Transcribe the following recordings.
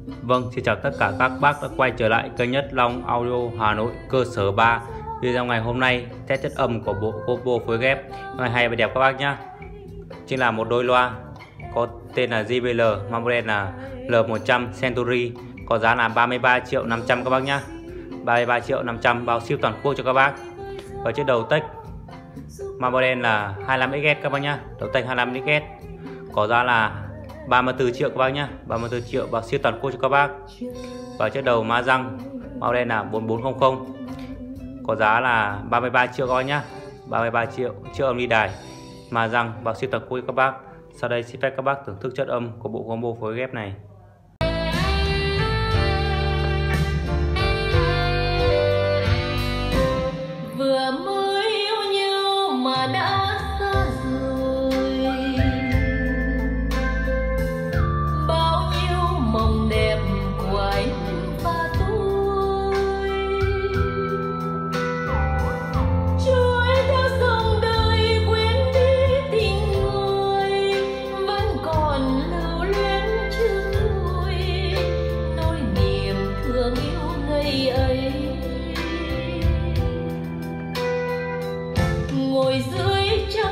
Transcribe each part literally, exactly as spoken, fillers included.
Vâng, xin chào tất cả các bác đã quay trở lại kênh Nhất Long Audio Hà Nội cơ sở ba. Video ngày hôm nay test chất âm của bộ combo phối ghép ngày hay và đẹp các bác nhé. Chính là một đôi loa có tên là gi bê lờ, mang model là L một trăm Century, có giá là ba mươi ba triệu năm trăm các bác nhé. ba mươi ba triệu năm trăm bao ship toàn quốc cho các bác. Và chiếc đầu tech mang model là hai mươi lăm xăng các bác nhé. Đầu tech hai mươi lăm xăng có giá là ba mươi tư triệu các bác nhé, ba mươi tư triệu bao ship toàn quốc cho các bác. Và chiếc đầu ma răng model là bốn bốn không không có giá là ba mươi ba triệu các bác nhé, ba mươi ba triệu, chiếc âm ly đài ma răng bao ship toàn quốc cho các bác. Sau đây xin phép các bác thưởng thức chất âm của bộ combo phối ghép này. Vừa mới yêu nhau mà đã xa rồi, bao nhiêu mộng đẹp của anh và tôi trôi theo dòng đời, quên đi tình người vẫn còn lưu luyến trước tôi, nỗi niềm thương yêu ngày ấy. Ngồi dưới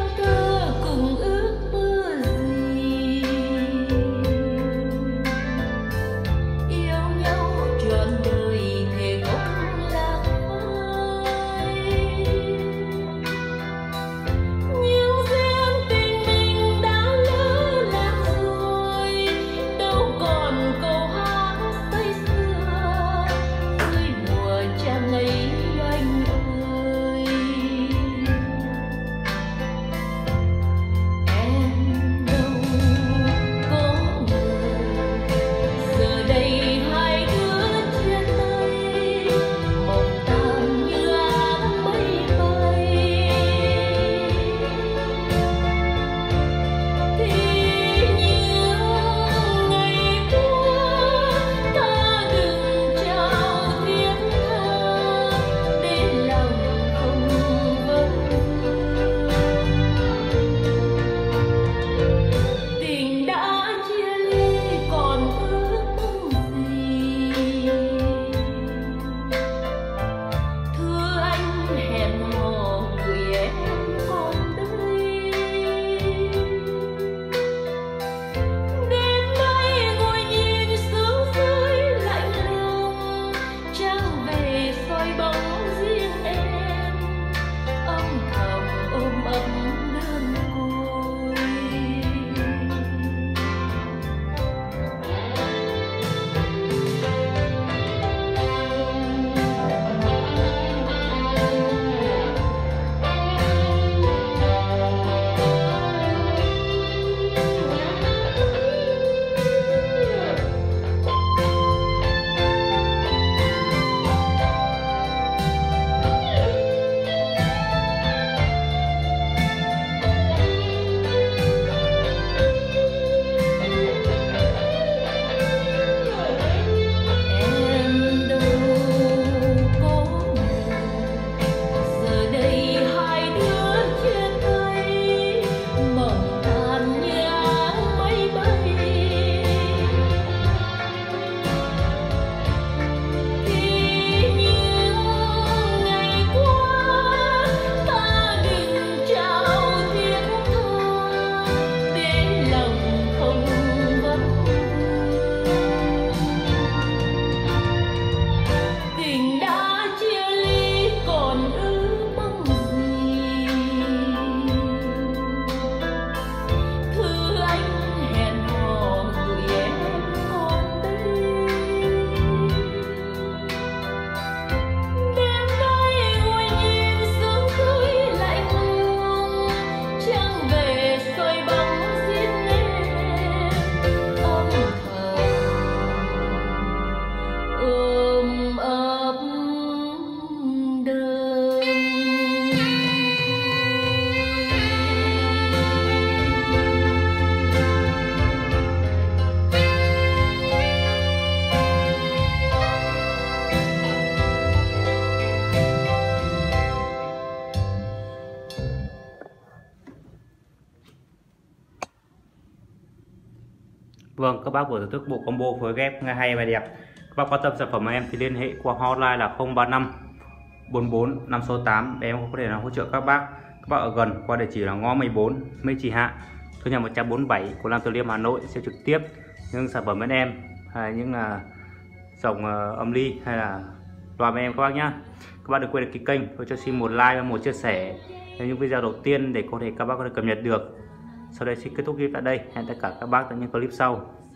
Vâng, các bác vừa thưởng thức bộ combo phối ghép nghe hay và đẹp. Các bác quan tâm sản phẩm của em thì liên hệ qua hotline là không ba năm bốn bốn năm sáu tám để em có thể là hỗ trợ các bác. Các bác ở gần qua địa chỉ là ngõ mười bốn Mễ Trì Hạ, số nhà một trăm bốn mươi bảy của Nam Từ Liêm, Hà Nội sẽ trực tiếp những sản phẩm bên em, hay những là dòng uh, âm ly hay là loa bên em các bác nhá. Các bác đừng quên đăng ký kênh, tôi cho xin một like và một chia sẻ cho những video đầu tiên để có thể các bác có thể cập nhật được. Sau đây xin kết thúc clip tại đây, hẹn tất cả các bác tại những clip sau.